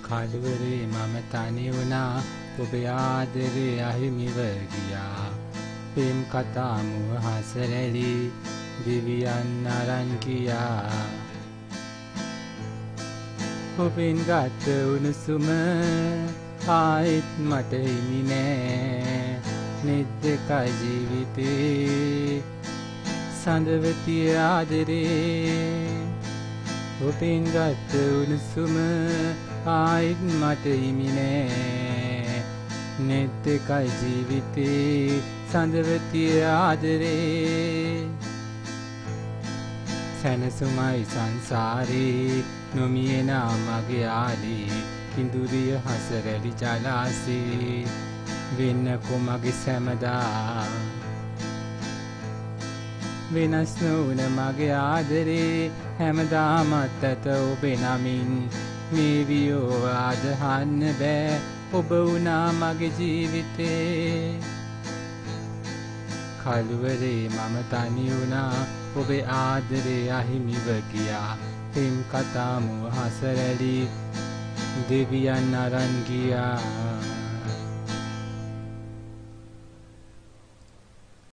කළුවරේ මම තනි වුණා ඔබේ ආදරේ අහිමිව ගියා පෙම් කතා මුව හසරැලි දිවියන් අරන් ගියා ඔබෙන් ගත උණුසුම ආයෙත් මට හිමි නෑ නෙත් දෙකයි ජීවිතේ සඳවතිය ආදරේ ඔබෙන් ගත උණුසුම ආයෙත් මට හිමි නෑ නෙත් දෙකයි ජීවිතේ සඳවතිය ආදරේ සැනසුමයි සංසාරේ නොමියෙනා මගේ ආලේ කිඳුරිය හසරැලි ජලාසේ වෙන්න කොමගේ සැමදා වෙනස් නොවන මගේ ආදරේ හැමදාමත් ඇත ඔබේ නමින් මේ වියෝවාද හන්න බෑ ඔබ වුණා මගේ ජීවිතේ කළුවරේ මම තනි වුණා ඔබේ ආදරේ අහිමිව ගියා පෙම් කතා මුව හසරැලි දෙවියන් අරන් ගියා